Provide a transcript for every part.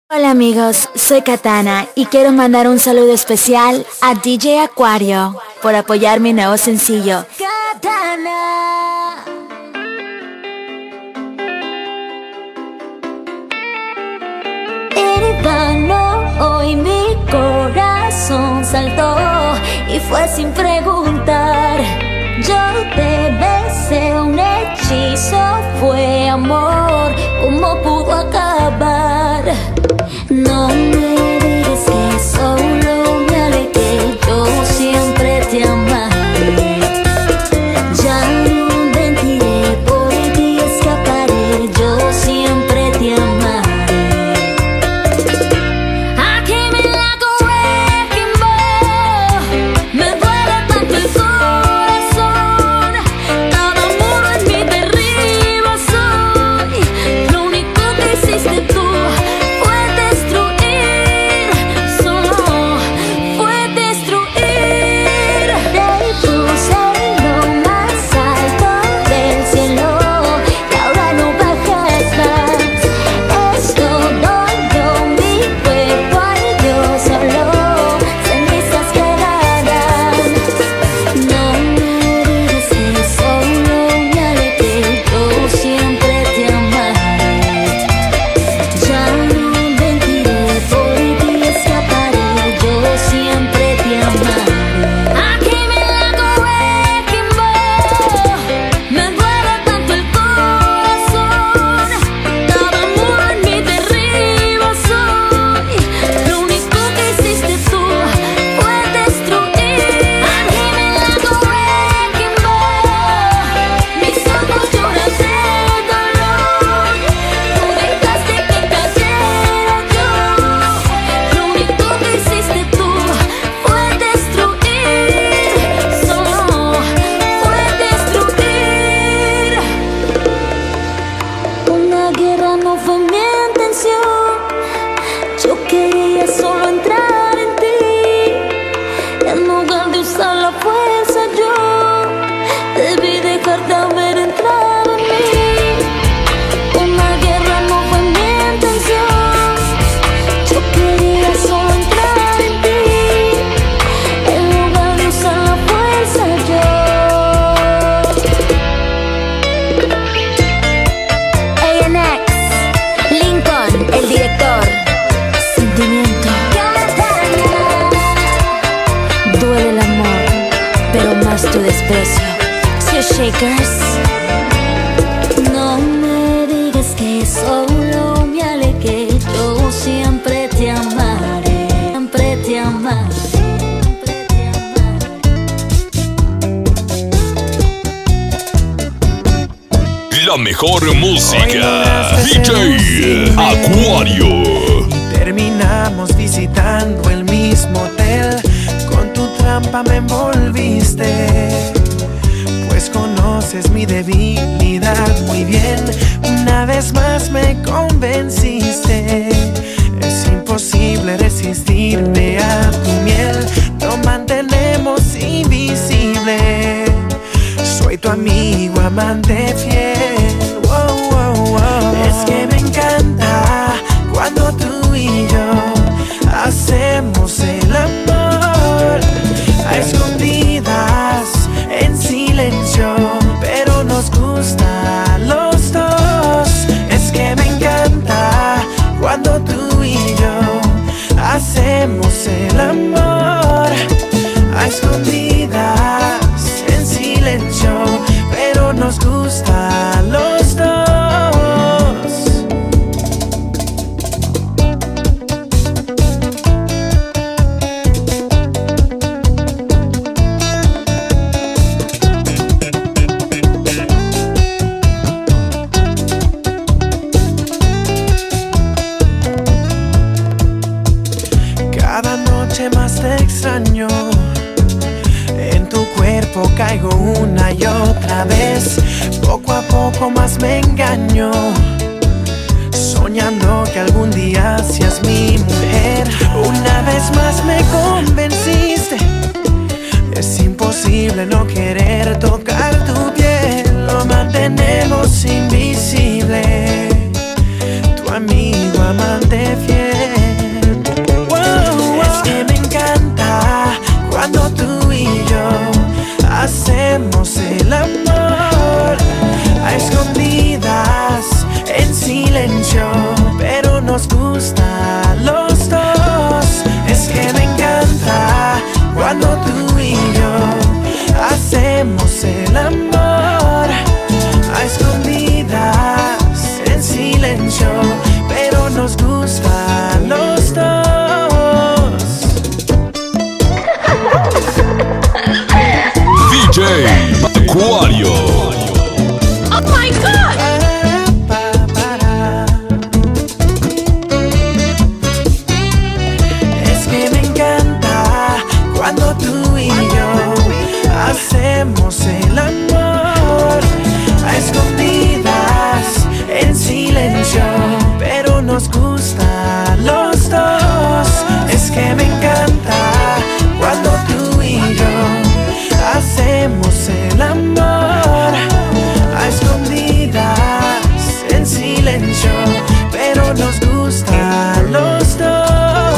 Hola amigos, soy Katana y quiero mandar un saludo especial a DJ Acuario por apoyar mi nuevo sencillo. Katana. Hermano, hoy mi corazón saltó y fue sin preguntar. Yo te besé, un hechizo fue amor, ¿cómo pudo acabar? No me digas que solo me alegué, yo siempre te amaré. Ya no mentiré, por ti escaparé, yo siempre te amaré. Aquí me la wrecking ball, me duele tanto el corazón, cada muro en mi derribo soy. Lo único que hiciste tú fue destruir, solo fue destruir. Te puse lo más alto del cielo y ahora no bajas más. Esto dolió mi cuerpo, ay Dios, solo cenizas quedarán. No me digas que solo me alegué, yo siempre te amaré. Ya no mentiré, por ti escaparé, yo siempre te amaré. Aquí me la wrecking ball, me duele tanto el corazón, cada muro en mi derribo soy. Lo único que hiciste tú fue destruir. Aquí me la wrecking ball, mis ojos lloran de dolor. Tú dejaste que cayera yo. Lo único que hiciste tú fue destruir, solo fue destruir. Una guerra no fue mi intención, yo quería solo entrar en ti. En lugar de usar la fuerza yo debí dejarte haber entrado en mí. Una guerra no fue mi intención, yo quería solo entrar en ti. En lugar de usar la fuerza yo. ANX, Lincoln, el director. Sentimiento. Duele el amor, pero más tu desprecio. Si Shakers. No me digas que solo me alegué, yo siempre te amaré, siempre te amaré, siempre te amaré. La mejor música. Hoy DJ Acuario. Terminamos visitando el mismo hotel. Con tu trampa me envolviste, pues conoces mi debilidad muy bien. Una vez más me convenciste, es imposible resistirme a tu miel. Lo mantenemos invisible, soy tu amigo, amante fiel. Wow, wow, wow. Es que me encanta cuando tú y yo hacemos el amor a escondidas, en silencio, pero nos gusta a los dos. Es que me encanta cuando tú y yo hacemos el amor a escondidas, en silencio, pero nos gusta a los dos. Cada noche más te extraño, en tu cuerpo caigo una y otra vez. Poco a poco más me engaño, soñando que algún día seas mi mujer. Una vez más me convenciste, es imposible no querer tocar tu piel. Lo mantenemos invisible, tu amigo amante fiel. yo, pero nos gusta a los dos. Es que me encanta cuando tú y yo hacemos el amor a escondidas, en silencio, pero nos gusta a los dos. DJ Acuario. Oh my God. Es que me encanta cuando tú y yo hacemos el amor a escondidas, en silencio, pero nos gusta a los dos. Es que me encanta cuando tú y yo hacemos el amor a escondidas, en silencio, pero nos gusta a los dos.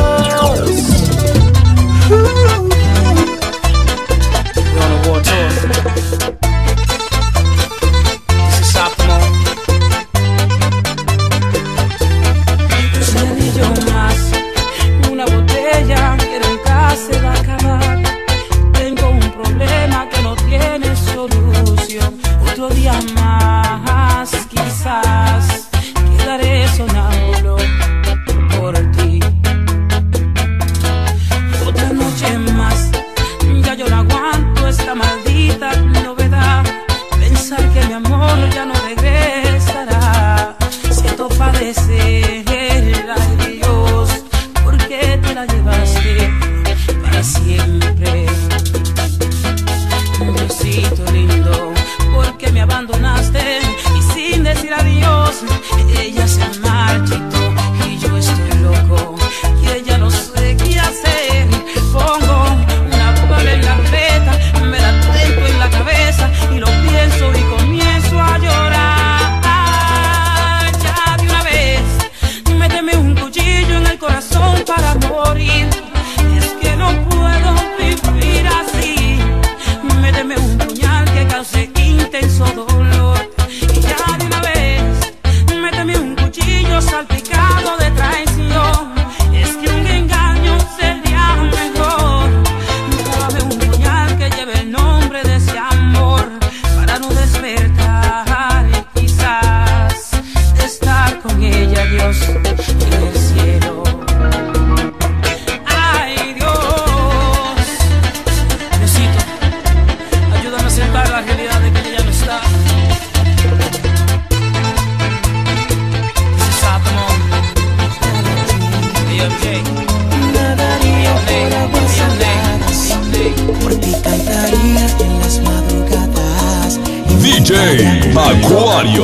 DJ Acuario.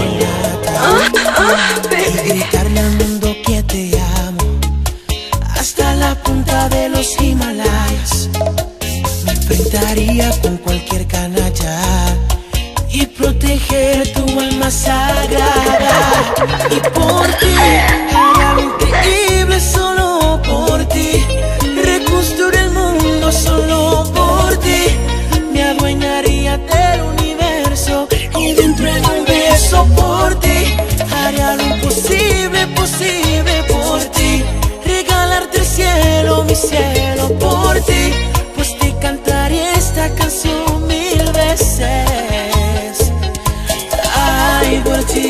Gritarle al mundo que te amo hasta la punta de los Himalayas. Me enfrentaría con cualquier canalla y proteger tu alma sagrada. Y por ti haría lo increíble solo por ti. Reconstruir el mundo solo por ti. Me adueñaría del universo y dentro de un beso por ti. Haría lo imposible posible por ti. Regalarte el cielo, mi cielo por ti. Pues te cantaría esta canción 1000 veces. Ay, por ti.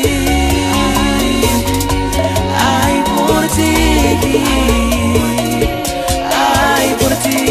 Ay, por ti. Ay, por ti.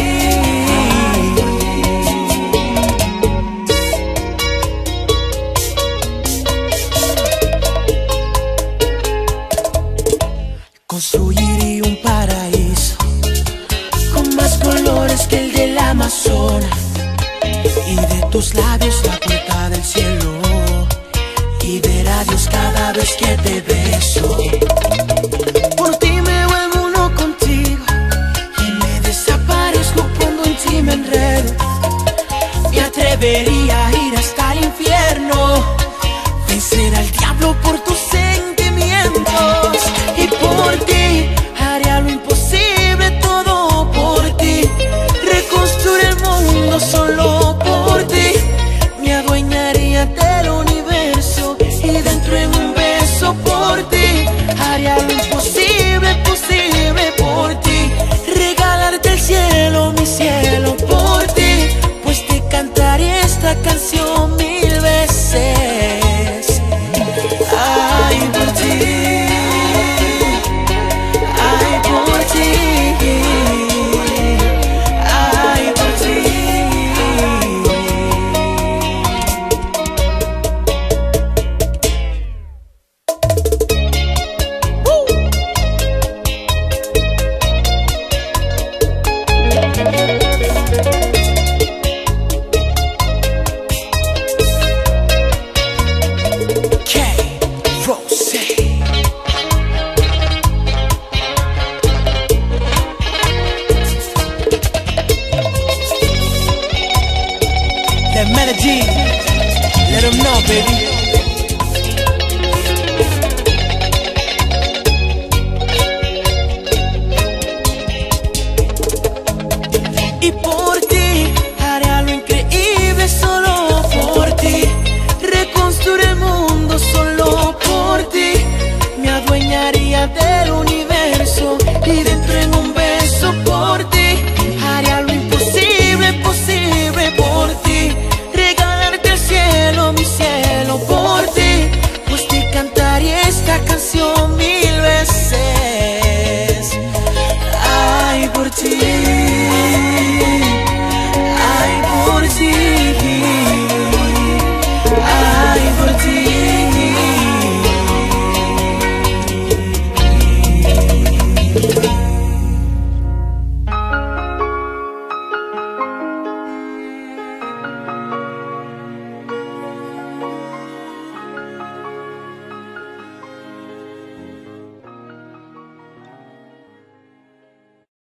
Construiría un paraíso con más colores que el del Amazonas, y de tus labios la puerta del cielo, y ver a Dios cada vez que te beso. Por ti me vuelvo uno contigo y me desaparezco cuando en ti me enredo. Me atrevería a ir hasta el infierno, vencer al diablo por tus sentimientos. Y por ti haría lo imposible, todo por ti. Reconstruir el mundo solo por ti. Me adueñaría del universo y dentro en un beso por ti. haría lo imposible posible por ti, regalarte el cielo, mi cielo por ti, pues te cantaré esta canción 1000 veces. Ay, por ti, ay, por ti, ay, por ti. That melody, let them know, baby. Y por ti haré lo increíble solo por ti, reconstruiré el mundo solo por ti, me adueñaría del universo y dentro en